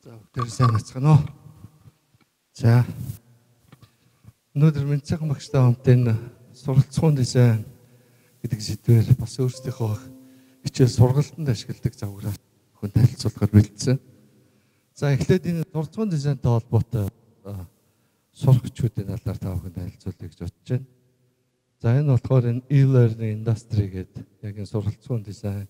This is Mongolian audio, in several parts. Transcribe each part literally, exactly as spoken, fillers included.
За бүгдээ сайн бацгаана уу. За өнөөдөр Мэнцэхан багштай хамт энэ суралцсан дизайн гэдэг сэдвээр бас өөрсдийнхөө хичээл сургалтанд ашигладаг завгаараа хүн танилцуулахаар бэлдсэн. За эхлээд энэ суралцсан дизайнтай холбоотой сурах хүчүүдийн талаар та бүхэнд танилцуулъя гэж бодож байна. За энэ болохоор энэ e-learning industry гэдэг яг энэ суралцсан дизайн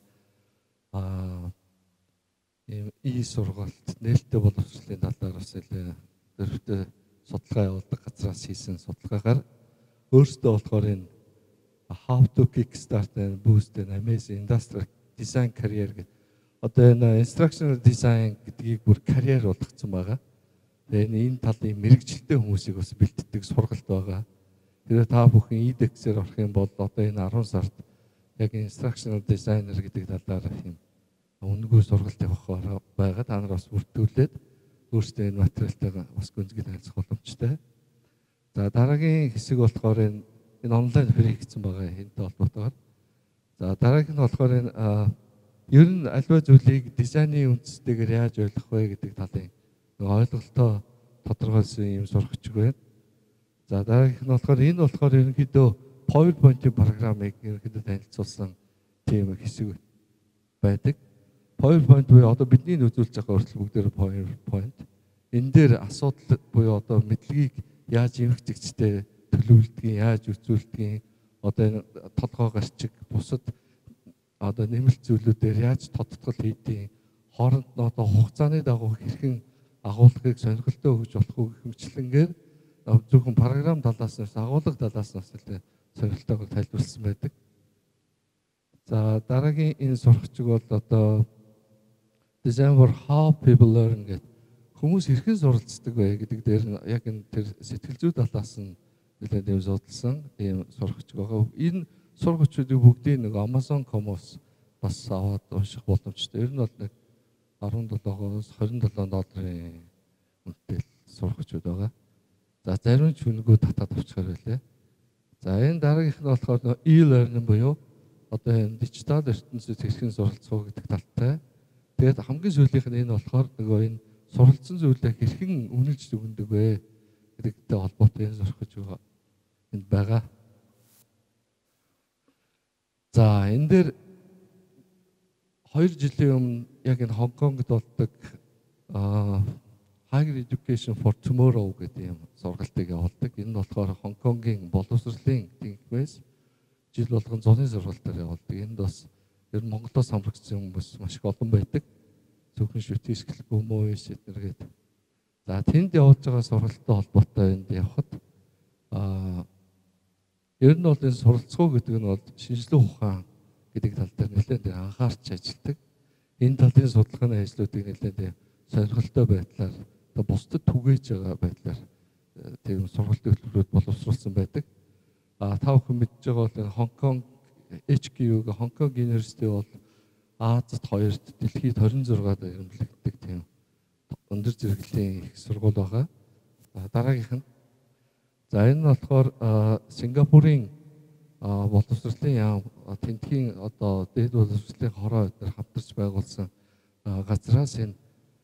аа ийм e-сургалт нээлттэй боловсролын талаар бас зөвхөн судалгаа явуулдаг газраас хийсэн судалгаагаар өөрсдөө болохоор энэ how to kickstart and boost an amazing industrial design career гэдэг одоо энэ instructional design гэдгийг бүр карьер болгоцсон байгаа. Тэгээ энэ талын мэрэгчлээ хүмүүсийг бас бэлддэг сургалт байгаа. Тэгээ та бүхэн e-dex-ээр орох юм бол одоо энэ арван сард яг instructional designer гэдэг талаар юм үнэгүй сургалт явах байгаа. Та нар бас бүртгүүлээд өөрсдөө энэ материалтайгаа бас гүнзгий танилцах боломжтой. За дараагийн хэсэг болохоор энэ энэ онлайн фри хийсэн байгаа энэтэй холбоотойгоор. За дараагийн нь болохоор энэ ер нь альва зүйлийг дизайны үндстэйгээр яаж ойлгох вэ гэдэг талын ойлголтоо тодорхойлсон юм сурахч байна. За дараагийнх нь болохоор энэ болохоор ерөнхийдөө PowerPoint-ийн программыг ерөнхийдөө танилцуулсан тийм хэсэг байдаг. PowerPoint буюу одоо бидний үзүүлж байгаа хүртэл бүгдээр PowerPoint. Энэ дээр асуудал буюу одоо мэдлэгийг яаж эмх зэгцтэй төлөвлөдгийг, яаж үзүүлдгийг, одоо энэ толгой гарчиг, бусад одоо нэмэлт зүйлүүдээр яаж тодтгол хийдгийг, хооронд нь одоо хугацааны дагуу хэрхэн агуулгыг сонирхолтой өгж болох уу гэх мэтлэнгээр зөвхөн програм талаас нь, агуулга талаас нь сонирхолтойгоор тайлбарласан байдаг. За дараагийн энэ сурагчиг бол одоо Design for how people learn гэдэг хүмүүс хэрхэн суралцдаг вэ гэдэг дээр яг энэ тэр сэтгэл зүй талаас нь нэлээд юм судалсан ийм сурагч байгаа. Энэ сурагчдыг бүгдийг нэг Amazon точка com-оос бас аваад унших боломжтой. Ер нь бол нэг арван долоогоос хорин долоо долларын үнэтэй сурагчуд байгаа. За зарим ч үнэгүй татаад авчихаар байлаа. За энэ дараагийнх нь болохоор e-learning буюу одоо энэ дижитал ертөнцид хэрхэн суралцах гэдэг талтай. Тэгээд хамгийн сүүлийнх нь энэ болохоор нөгөө энэ суралцсан зүйлээ хэрхэн үнэлж дүгндэг вэ гэдэгтэй холбоотой энэ сурах гэж байгаа. Энд байгаа. За энэ дээр хоёр жилийн өмнө яг энэ Хонконгд болдог Higher Education for Tomorrow гэдэг юм сургалтыг явуулдаг. Энэ нь болохоор Хонконгийн боловсролын тэнгисээс жил болгон зуны сургалтаар явуулдаг. Энд бас ер нь Монголоос хамрагдсан хүмүүс маш их олон байдаг. Зөвхөн шүтгийс гэлгүй мууис эднэр гэдэг. За тэнд явуулж байгаа сургалттай холбоотой энд явхад аа ер нь бол энэ суралцгуу гэдэг нь бол шинжилгээ ухаан гэдэг тал дээр нэлээд анхаарч ажилладаг. Энэ талын судалгааны ажлуудыг нэлээд сонирхолтой байдлаар одоо бусдад түгээж байгаа байдлаар тийм сургалт төлөвлөрүүд боловсруулсан байдаг. А та бүхэн мэдж байгаа бол Хонконг эйч кью гэх Хонконг University бол Азад хоёрт дэлхийд хорин зургаад ирэмблэгддэг тийм өндөр зэрэглэлийн их сургууль байгаа. Дараагийнх нь за энэ нь болохоор Сингапурын боловсролын яам тентхийн одоо дээд боловсролын хороо дээр хамтарч байгуулсан газраас энэ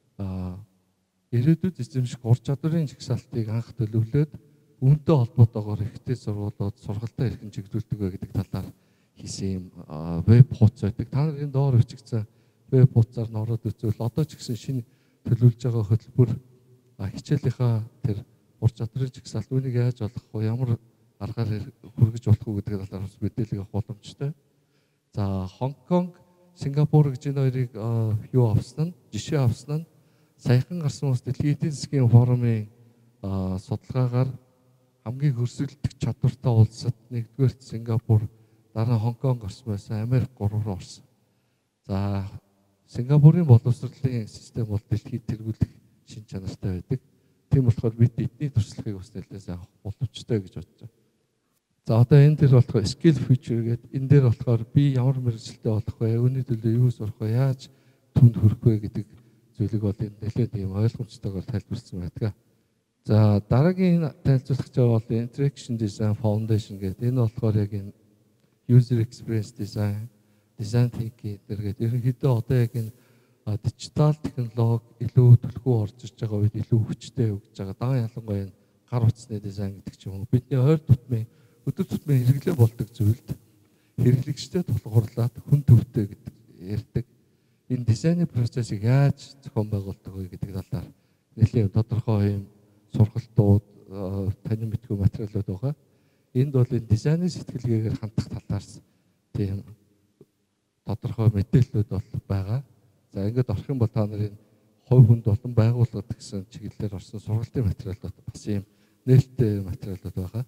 ирээдүйд эзэмших ур чадварын жагсаалтыг анх төлөвлөөд үүнтэй холбоотойгоор ихтэй сургуулиуд сургалтаа хэрхэн чиглүүлдэг вэ гэдэг талаар хийсэн юм веб хуудас байдаг. Та нарын доор бичигдсэн веб хуудасаар н ороод үзвэл одоо ч гэсэн шинэ төлөвлөж байгаа хөтөлбөр хичээлийнхаа тэр ур чадварын жагсаалт үүнийг яаж олох вэ? Ямар аргаар хүргэж болох вэ гэдэг талаар бас мэдээлэл авах боломжтой. За Хонконг, Сингапур гэж энэ хоёрыг юу авсан нь, жишээ авсан нь саяхан гарсан бас дэлхийн эдийн засгийн форумын судалгаагаар хамгийн хөрсөлдөх чадвартай улсад нэгдүгээрт Сингапур, дараа нь Хонконг орсон байсан, Америк гурав руу орсон. За Сингапурын боловсролын систем бол дэлхийд тэргүүлэх шин чанартай байдаг. Тийм болохоор бид эдний туршлагыг бас нэлээд авах боломжтой гэж бодож байна. За одоо энэ дээр болохоор skill future гэдэг энэ дээр болохоор би ямар мэргэжилтэй болох вэ? Үүний төлөө юу сурах вэ? Яаж түнд хүрэх вэ гэдэг зүйлийг бол энэ нэлээд ийм ойлгомжтойгоор тайлбарласан байдаг. За дараагийн танилцуулах жаа бол Interaction Design Foundation гэдэг. Энэ болохоор яг энэ User Experience Design, Design Thinking гэдэг. Ерөнхийдөө одоо яг энэ дижитал технологи илүү төлхөө орж ирж байгаа үед илүү хүчтэй өгж байгаа. Даан ялангуяа гар утасны дизайн гэдэг ч юм уу. Бидний ойр тутмын өдөр тутмын хэрэглээ болдог зүйлд хэрэглэгчтэй тулгуурлаад хүн төвтэй гэдэг ярьдаг. Энэ дизайны процессыг яаж зохион байгуулдаг вэ гэдэг талаар нэлийн тодорхой юм сургалтууд, танин мэдгүй материалууд байгаа. Энд бол энэ дизайны сэтгэлгээгээр хандах талаас тийм тодорхой мэдээллүүд бол байгаа. За ингээд орох юм бол та нарын хувь хүнд болон байгууллагад гэсэн чиглэлээр орсон сургалтын материалууд бас ийм нээлттэй материалууд байгаа.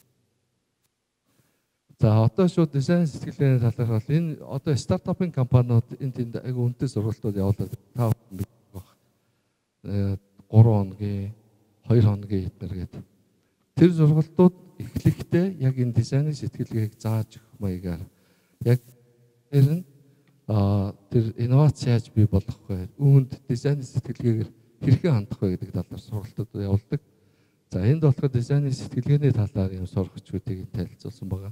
За одоо шууд дизайн сэтгэлгээний талаар бол энэ одоо стартапын компаниуд энд энд айгүй үнэтэй сургалтууд явуулаад та мэдэх баг. Э гурван хоногийн, хоёр хоногийн эднэр гэдэг. Тэр сургалтууд эхлэхдээ яг энэ дизайны сэтгэлгээг зааж өгөх маягаар яг тэр нь а тэр инновац яаж бий болох вэ? Үүнд дизайны сэтгэлгээгээр хэрхэн хандах вэ гэдэг талаар сургалтууд явуулдаг. За энд болохоор дизайны сэтгэлгээний талаар юм сурагчдыг танилцуулсан байгаа.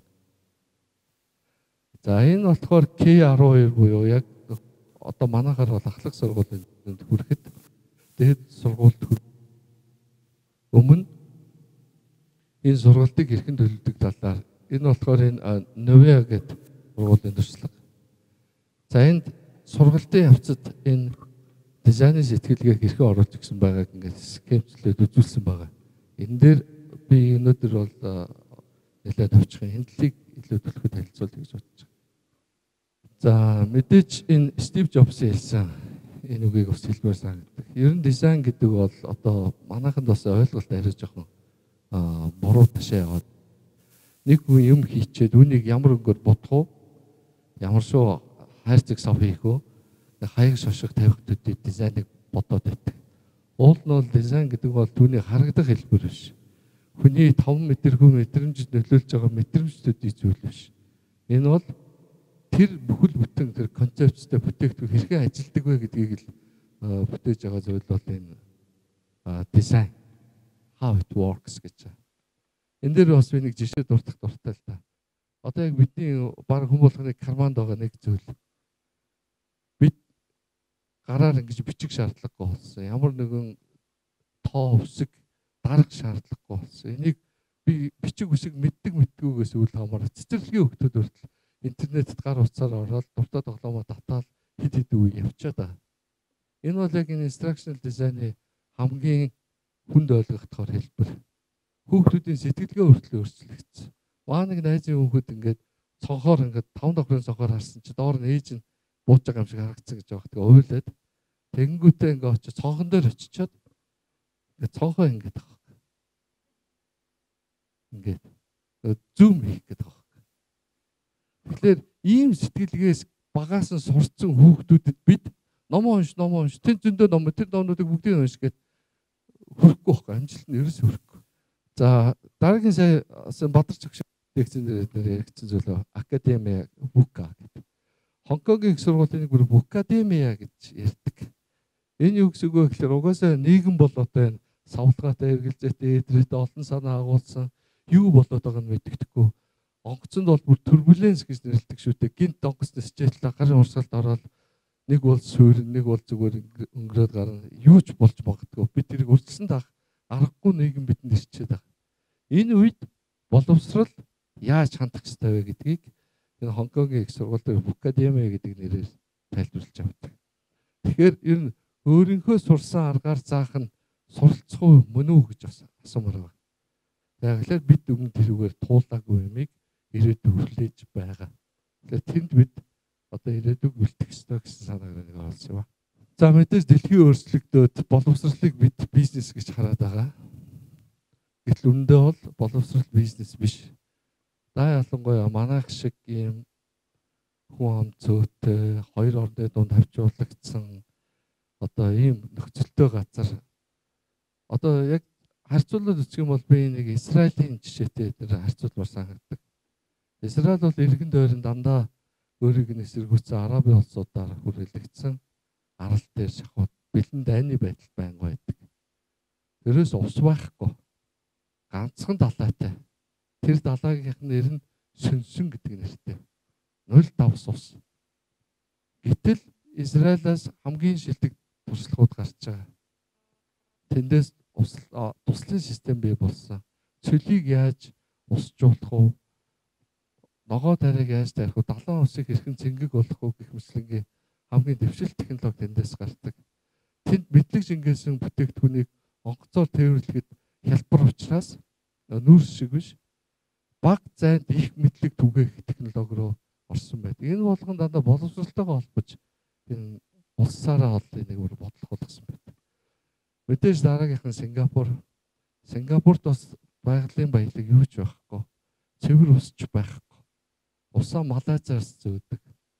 За энэ болохоор К десять хоёр буюу яг одоо манайхаар бол ахлах сургуулийн хүрэхэд дээд сургуульд өмнө энэ сургалтыг хэрхэн төлөвлөдөг талаар энэ болохоор энэ Novia гэдэг сургуулийн туршлага. За энд сургалтын явцад энэ дизайны сэтгэлгээг хэрхэн оруулж өгсөн байгааг ингээд скетчлээд үзүүлсэн байгаа. Энэ дээр би өнөөдөр бол нэлээд авчихын хэндлийг илүү төлөхөд танилцуулъя гэж бодож байна. За мэдээч энэ Стив Джобсын хэлсэн энэ үгийг бас хэлмээр санагддаг. Ер нь дизайн гэдэг бол одоо манайханд бас ойлголт арай жоохон буруу ташаа яваад нэг хүн юм хийчээд үнийг ямар өнгөөр бодох уу? Ямар шүү хайрцаг сав хийх үү? Хаяг шошго тавих төдий дизайныг бодоод байдаг. Уул нь бол дизайн гэдэг бол түүний харагдах хэлбэр биш. Хүний таван мэдрэхүй мэдрэмжид нөлөөлж байгаа мэдрэмжтүүдийн зүйл биш. Энэ бол тэр бүхэл бүтэн тэр концепцтэй бүтээгдэхүүн хэрхэн ажилтдаг вэ гэдгийг л бүтээж байгаа зүйл бол энэ дизайн. How it works гэж. Энэ дээр бас би нэг жишээ дурдах дуртай л да. Одоо яг бидний баг хүн болгоны карманд байгаа нэг зүйл. Бид гараар ингэж бичих шаардлагагүй болсон. Ямар нэгэн тоо үсэг дарах шаардлагагүй болсон. Энийг би бичих үсэг мэддэг мэддгүйгээс үл хамааран цэцэрлэгийн хөлтөд хүртэл интернетэд гар утсаар ороод дуртай тоглоомоо татаад хэд хэд үе явчаад байгаа. Энэ бол яг энэ instructional design-ы хамгийн хүнд ойлгогдохоор хэлбэр. Хүүхдүүдийн сэтгэлгээ хүртэл өөрчлөгдсөн. Маа нэг найзын хүүхэд ингээд цонхоор ингээд таван давхрын цонхоор харсан чи доор нь ээж нь бууж байгаа юм шиг харагдсан гэж байгаа. Тэгээ уйлаад тэнгүүтээ ингээд очиж цонхон дээр очичоод ингээд цонхоо ингээд байгаа. Ингээд зүүм хийх гэдэг байгаа. Тэгэхээр ийм сэтгэлгээс багаас нь сурцсан хүүхдүүдэд бид ном унш ном унш тэн зөндөө ном тэр номнуудыг бүгдийг унш гэд хүрэхгүй байхгүй амжилт нь ерөөс хүрэхгүй. За дараагийн сая Бадарч агш лекцэн дээр яригдсан зүйл академи бука гэдэг. Хонконгийн их сургуулийн нэг бүр букадемия гэж ярьдаг. Энэ юу гэсэн үг вэ гэхээр угаасаа нийгэм бол одоо энэ савлгаатай эргэлзээтэй эдрээтэй олон санаа агуулсан юу болоод байгааг нь мэддэхгүй. Онгоцонд бол бүр турбуленс гэж нэрлэдэг шүү дээ. Гинт онгоц нисчээд гарын урсгалд ороод нэг бол суурин, нэг бол зүгээр өнгөрөөд гарна. Юу ч болж магадгүй. Бид тэрийг үргэлжлэн таах аргагүй нийгэм бидэнд ирчээд байгаа. Энэ үед боловсрал яаж хандах ёстой вэ гэдгийг энэ Хонконгийн их сургуулийн Академи гэдэг нэрээр тайлбарлаж авдаг. Тэгэхээр ер нь өөрийнхөө сурсан аргаар заах нь суралцах уу мөн үү гэж асуумаар байна. Тэгэхээр бид өмнө тэрүүгээр туулаагүй юмыг ирээдүйд хүлээж байгаа. Тэгэхээр тэнд бид одоо ирээдүйг үлдэх ёстой гэсэн санааг нэг олсон ба. За мэдээж дэлхийн өөрчлөгдөөд боловсролыг бид бизнес гэж хараад байгаа. Гэтэл үүндээ бол боловсрол бизнес биш. За ялангуяа манайх шиг ийм хүн ам зөөтэй хоёр орны дунд хавчуулагдсан одоо ийм нөхцөлтэй газар одоо яг харьцуулаад үзэх юм бол би нэг Израилийн жишээтэй тэр харьцуулмаар санагддаг. Израиль бол иргэн дойрон дандаа өөрийг нь эсэргүүцсэн Арабын улсуудаар хүрээлэгдсэн арал дээр шахууд бэлэн дайны байдал байнга байдаг. Тэрээс ус байхгүй. Ганцхан далайтай. Тэр далайгийнх нь нэр нь Сүнсэн гэдэг нэртэй. нуль давс ус. Гэтэл Израилаас хамгийн шилдэг туршлагууд гарч байгаа. Тэндээс туслалын систем бий болсон. Цөлийг яаж усжуулах вэ? Ногоо тариаг яаж тарих вэ? Далайн усыг хэрхэн цэнгэг болгох вэ гэх мэтлэнгийн хамгийн дэвшил технологи тэндээс гардаг. Тэнд мэдлэг шингээсэн бүтээгдэхүүнийг онгоцоор тээвэрлэхэд хялбар учраас нүүрс шиг биш бага зайд их мэдлэг түгээх технологи руу орсон байдаг. Энэ болгон дандаа боловсролтойгоо холбож энэ улсаараа ол энийг бүр бодлого болгосон байдаг. Мэдээж дараагийнх нь Сингапур. Сингапурт бас байгалийн баялаг юу ч байхгүй. Цэвэр усч байхгүй. Усаа Малайзаас зөөдөг.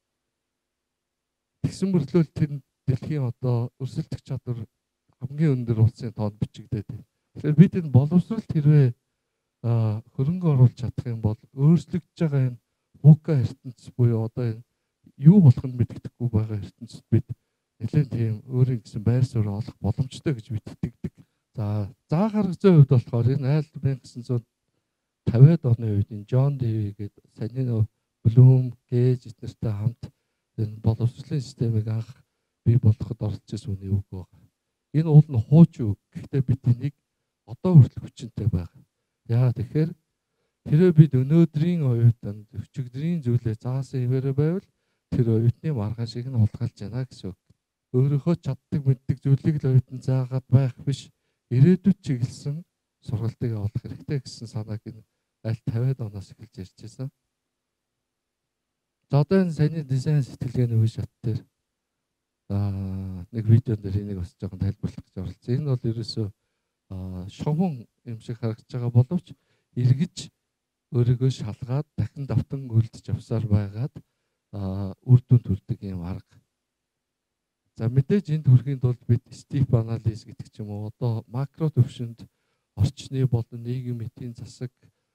Тэгсэн мөрлөөл тэр дэлхийн одоо өрсөлдөх чадвар хамгийн өндөр улсын тоонд бичигдээд байна. Тэгэхээр бид энэ боловсролт хэрвээ хөрөнгө оруулж чадах юм бол өөрчлөгдөж байгаа энэ вука ертөнцийн буюу одоо энэ юу болох нь мэддэхгүй байгаа ертөнцид бид нэлээд тийм өөрийн гэсэн байр суурь олох боломжтой гэж бид итгэдэг. За заа гаргацсан үед болохоор энэ айл 천ix тавиад оны үед энэ Джон Дэви гэдэг саний нөө Блум, Гейж эднэртэй хамт энэ боловсролын системийг анх бий болгоход оролцож байсан үний үг байна. Энэ уул нь хуучин үг. Гэхдээ бид энийг одоо хүртэл хүчинтэй байгаа. Яа тэгэхээр хэрвээ бид өнөөдрийн оюутанд өчигдрийн зүйлээ заасан хэмээрээ байвал тэр оюутны маргаашийг нь хулгайлж байна гэсэн үг. Өөрийнхөө чаддаг мэддэг зүйлийг л оюутан заагаад байх биш. Ирээдүйд чиглэсэн сургалтыг авах хэрэгтэй гэсэн санааг энэ аль тавиад оноос эхэлж ярьж байсан. За одоо энэ саяны дизайн сэтгэлгээний үе шат дээр аа нэг видеон дээр энийг бас жоохон тайлбарлах гэж оролцсон. Энэ бол ерөөсөө шовон юм шиг харагдаж байгаа боловч эргэж өөрийгөө шалгаад дахин давтан үлдэж авсаар байгаад үр дүн төрдөг юм арга. За мэдээж энд хүрэхийн тулд бид стип анализ гэдэг ч юм уу одоо макро төвшөнд орчны болон нийгмийн эдийн засаг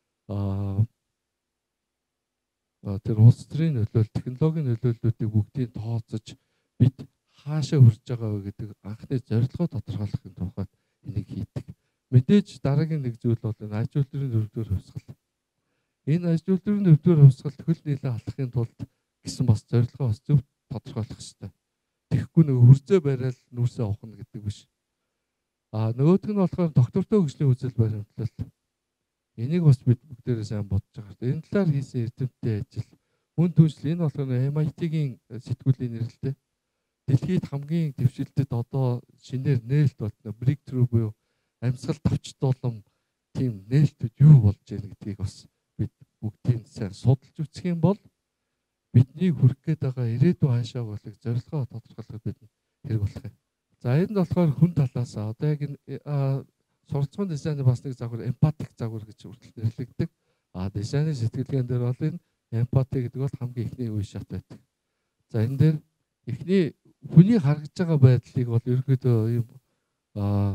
тэр улс төрийн нөлөөлөл, технологийн нөлөөллүүдийг бүгдийг тооцож бид хаашаа хүрч байгаа вэ гэдэг анхны зорилгоо тодорхойлохын тухайд энийг хийдэг. Мэдээж дараагийн нэг зүйл бол энэ аж үйлдвэрийн төвлөрөөр хувьсгал. Энэ аж үйлдвэрийн төвлөрөөр хувьсгал хөл нийлээ алхахын тулд гэсэн бас зорилгоо бас зөв тодорхойлох хэрэгтэй. Тэгэхгүй нэг хүрзээ барайл нүүрсээ авахна гэдэг биш. А нөгөөх нь болохоор доктортой хөгжлийн үзэл баримтлал. Энийг бас бид бүгдээрээ сайн бодож байгаа. Энэ талаар хийсэн эрдэмтдийн ажил мөн түншил энэ болохоор эм ай ти-гийн сэтгүүлийн нэрэлтэй. Дэлхийд хамгийн дэвшилтэд одоо шинээр нээлт болтно breakthrough буюу амьсгал давчтуулам тийм нээлтүүд юу болж байна гэдгийг бас бид бүгдийг сайн судалж үзэх юм бол бидний хүрэх гээд байгаа ирээдүйн хаашаа болох зорилгоо тодорхойлоход бид хэрэг болох юм. За энд болохоор хүн талаас одоо яг энэ суралцсан дизайны бас нэг загвар эмпатик загвар гэж үргэлж нэрлэгддэг. А дизайны сэтгэлгээн дээр бол энэ эмпати гэдэг бол хамгийн ихний үе шат байдаг. За энэ дээр эхний хүний харагдж байгаа байдлыг бол ерөөдөө юм а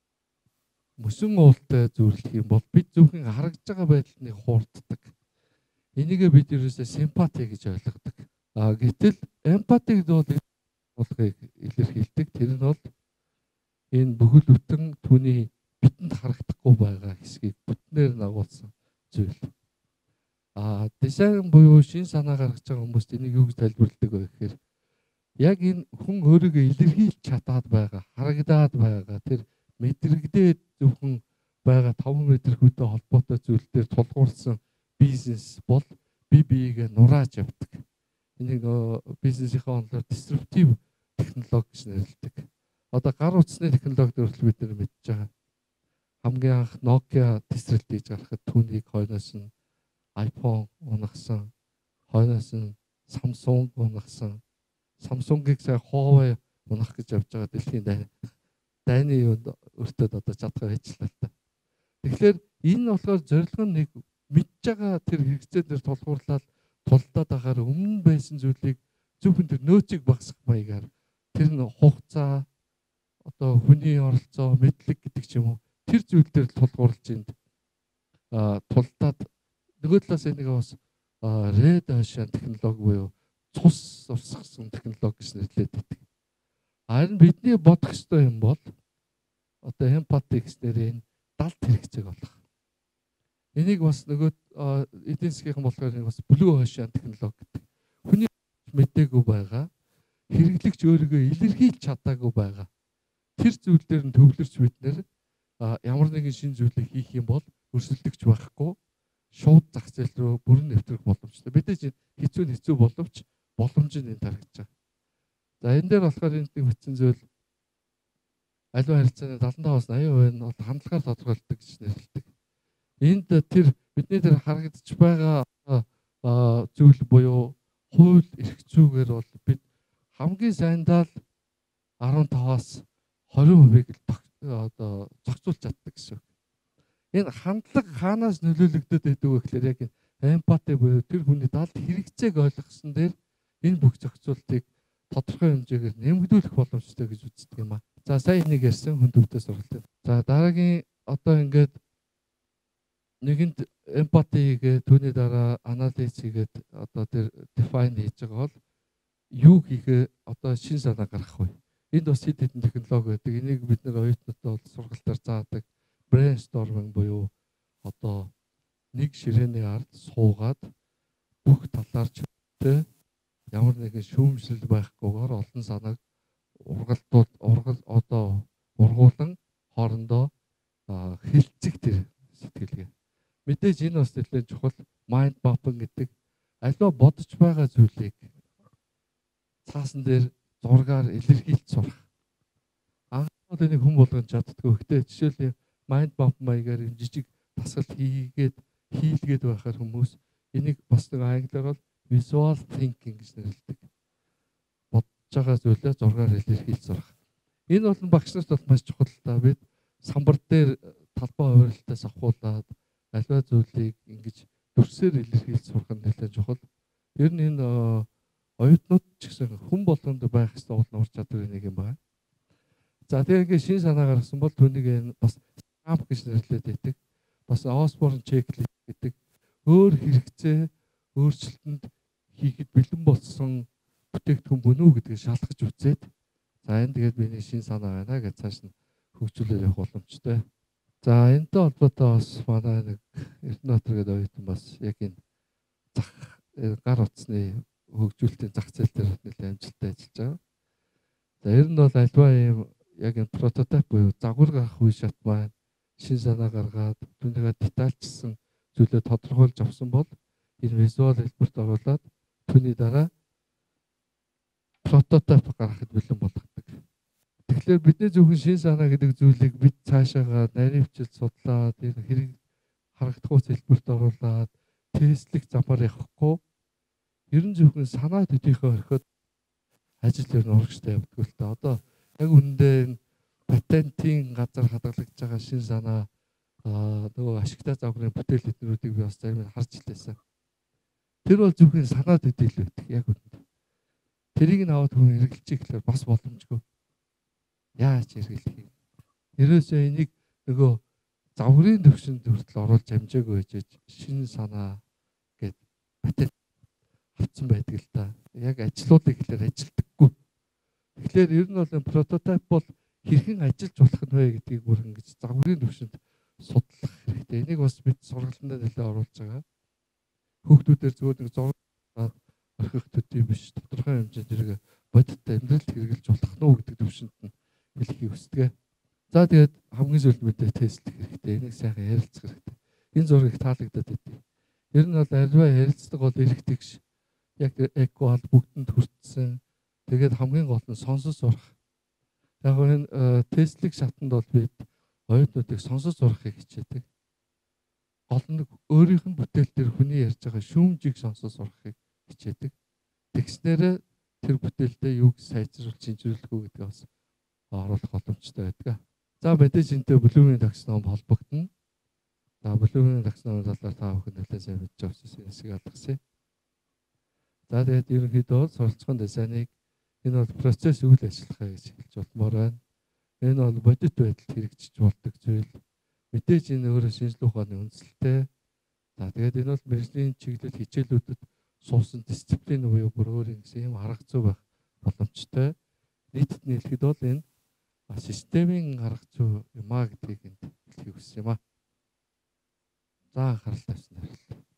мөсөн уултай зөвлөх юм бол бид зөвхөн харагдж байгаа байдлыг хуурддаг. Энийгээ бид ерөөсөө симпати гэж ойлгодог. А гэтэл эмпати гэдэг бол болгыг илэрхийлдэг. Тэр нь бол энэ бүхэл бүтэн түүний бидэнд харагдахгүй байгаа хэсгийг бүтнээр нагуулсан зүйл. А дизайн буюу шин санаа гаргаж байгаа хүмүүст энийг юу гэж тайлбарладаг вэ гэхээр яг энэ хүн өөрийгөө илэрхийлж чадаад байгаа, харагдаад байгаа тэр мэдрэгдээд зөвхөн байгаа таван метр хүнтэй холбоотой зүйл дээр тулгуурласан бизнес бол бие биегээ нурааж явдаг. Энийг нөгөө бизнесийнхаа онолоор disruptive технологи гэж нэрлэдэг. Одоо гар утасны технологи төрөл бид нар мэдж байгаа. Хамгийн анх Nokia тесрэлт хийж гаргахад түүнийг хойноос нь iPhone унагсан, хойноос нь Samsung унагсан. Samsung-ыг сая Huawei унах гэж явж байгаа дэлхийн дайны дайны юунд өртөд одоо чадхаа ажиллаа л та. Тэгэхээр энэ болохоор зорилго нь нэг мэдж байгаа тэр хэрэгцээ дээр тулгуурлаад тулдаад агаар өмнө байсан зүйлийг зөвхөн тэр нөөцийг багасгах маягаар тэр нь хугацаа одоо хүний оролцоо мэдлэг гэдэг ч юм уу тэр зүйл дээр тулгуурлаж энд тулдаад нөгөө талаас энийг бас red ocean технологи буюу цус урсгасан технологи гэж нэрлэдэг байдаг. Харин бидний бодох ёстой юм бол одоо эмпати гэснээр энэ далд хэрэгцээг болох. Энийг бас нөгөө эдийн засгийнхан болохоор бас blue ocean технологи гэдэг. Хүний мэдээгүй байгаа хэрэглэгч өөрийгөө илэрхийлж чадаагүй байгаа. Тэр зүйл дээр нь төвлөрч бид нэр ямар нэгэн шин зүйлийг хийх юм бол өрсөлдөгч байхгүй шууд зах зээл рүү бүрэн нэвтрэх боломжтой. Бид чинь хэцүү хэцүү боловч боломж нь энд харагдаж байгаа. За энэ дээр болохоор энд нэг бичсэн зүйл аливаа харилцааны седемдесет таваас восемьдесят хувь нь бол хандлагаар тодорхойлдог гэж нэрлэдэг. Энд тэр бидний дээр харагдаж байгаа зүйл буюу хууль эрх зүйгээр бол бид хамгийн сайндаа л десет таваас двадцать хувийг л одоо зохицуулж чаддаг гэсэн. Энэ хандлага хаанаас нөлөөлөгдөд байдаг вэ гэхээр яг эмпати буюу тэр хүний далд хэрэгцээг ойлгосон дээр энэ бүх зохицуултыг тодорхой хэмжээгээр нэмэгдүүлэх боломжтой гэж үздэг юм аа. За сая нэг ярьсан хүн төвтэй сургалт. За дараагийн одоо ингээд нэгэнд эмпати хийгээд түүний дараа анализ хийгээд одоо тэр define хийж байгаа бол юу хийхээ одоо шин санаа гаргах вэ? Энд бас хэд хэдэн технологи байдаг. Энийг бид нэр оюутнуудтай бол сургалтаар заадаг. Brainstorming буюу одоо нэг ширээний ард суугаад бүх талаар чөлтөө ямар нэгэн шүүмжлэл байхгүйгээр олон санааг ургалтууд ургал одоо ургуулan хоорондоо хилцэх тэр сэтгэлгээ. Мэдээж энэ бас нэлээд чухал mind mapping гэдэг аливаа бодож байгаа зүйлийг цаасан дээр зургаар илэрхийлж сурах. Анхны нэг хүн болгон чаддгүй. Гэхдээ жишээл mind map маягаар юм жижиг тасгал хийгээд хийлгээд байхаар хүмүүс энийг бас нэг англиар бол visual thinking гэж нэрлэдэг. Бодож байгаа зүйлээ зургаар илэрхийлж сурах. Энэ бол багш нарт бол маш чухал та бид самбар дээр талбай хувирлалтаас авахуулаад аливаа зүйлийг ингэж дүрсээр илэрхийлж сурах нь нэлээд чухал. Ер нь энэ оюутнууд ч гэсэн хүн болгонд байх ёстой уул ур чадварын нэг юм байна. За тэгээ шин санаа гаргасан бол түүнийг бас амп гэж нэрлэдэг байдаг. Бас Osborne checklist гэдэг өөр хэрэгцээ өөрчлөлтөнд хийхэд бэлэн болсон бүтээгдэхүүн бүнүү гэдгийг шалгаж үзээд за энэ тэгээд миний шин санаа байна гэж цааш нь хөгжүүлээд явах боломжтой. За энэтэй холбоотой бас манай нэг Эрдэнэтр гэдэг оюутан бас яг энэ зах гар утасны хөгжүүлэлтийн зах зээл дээр нэлээд амжилттай ажиллаж байгаа. За ер нь бол альва юм яг энэ прототип буюу загвар гарах үе шат маань шин санаа гаргаад түүнийгээ детальчсан зүйлээ тодорхойлж авсан бол энэ визуал хэлбэрт оруулаад түүний дараа прототип гаргахад бэлэн болгодог. Тэгэхээр бидний зөвхөн шин санаа гэдэг зүйлийг бид цаашаага наривчилж судлаад энэ хэрэг харагдах үс хэлбэрт оруулаад тестлэх замаар явахгүй ер нь зөвхөн санаа төдийхөө орхиод ажил ер нь урагштай явдаг л та. Одоо яг үүндээ патентийн газар хадгалагдж байгаа шин санаа нөгөө ашигтай загварын бүтээл эднэрүүдийг би бас зарим нь харж илээсэн. Тэр бол зөвхөн санаа төдийл байдаг яг үүнд. Тэрийг нь аваад хүн хэрэглэж ирэхээр бас боломжгүй. Яаж хэрэглэх юм? Ерөөсөө энийг нөгөө загварын төвшөнд хүртэл оруулж амжаагүй байж шин санаа гэд патент авсан байдаг л та. Яг ажлуудыг ихлээр ажилдаггүй. Тэгэхээр ер нь бол прототип бол хэрхэн ажиллаж болох нь вэ гэдгийг бүр ингэж загварын төвшөнд судлах хэрэгтэй. Энийг бас бид сургалтанд нэлээд оруулж байгаа. Хүүхдүүдээр зөвхөн нэг зураг орхих төдий биш тодорхой хэмжээнд зэрэг бодиттой амьдралд хэрэгжилж болох нь уу гэдэг төвшөнд нь хэлхийг хүсдэг. За тэгээд хамгийн сүүлд мэдээ тестлэх хэрэгтэй. Энийг сайхан ярилцах хэрэгтэй. Энэ зургийг таалагдаад байдгийг. Ер нь бол аливаа ярилцдаг бол эрэх тэгш яг эко бол бүгдэнд хүртсэн. Тэгээд хамгийн гол нь сонсож сурах. Яг энэ тестлэг шатанд бол бид оюутнуудыг сонсож сурахыг хичээдэг. Гол нь өөрийнх нь бүтээл дээр хүний ярьж байгаа шүүмжийг сонсож сурахыг хичээдэг. Тэгснээрээ тэр бүтээлдээ юуг сайжруулж шинжлүүлэх үү гэдгийг бас оруулах боломжтой байдаг. За мэдээж энэтэй Bloom-ийн таксоном холбогдно. За Bloom-ийн таксономын талаар та бүхэн нэлээд сайн мэдж байгаа учраас эсийг алгасъя. За тэгээд ерөнхийдөө суралцсан дизайныг энэ бол процесс үйл ажиллагаа гэж хэлж болмоор байна. Энэ бол бодит байдалд хэрэгжиж болдог зүйл. Мэдээж энэ өөрөө шинжилгээ ухааны үндсэлтэй. За тэгээд энэ бол мэргэжлийн чиглэл хичээлүүдэд суусан дисциплин буюу бүр өөр гэсэн юм арга зүй байх боломжтой. Нийтэд нь хэлэхэд бол энэ системийн арга зүй юм а гэдгийг энд хэлхийг хүсэж байна. За анхаарал тавьсан баярлалаа.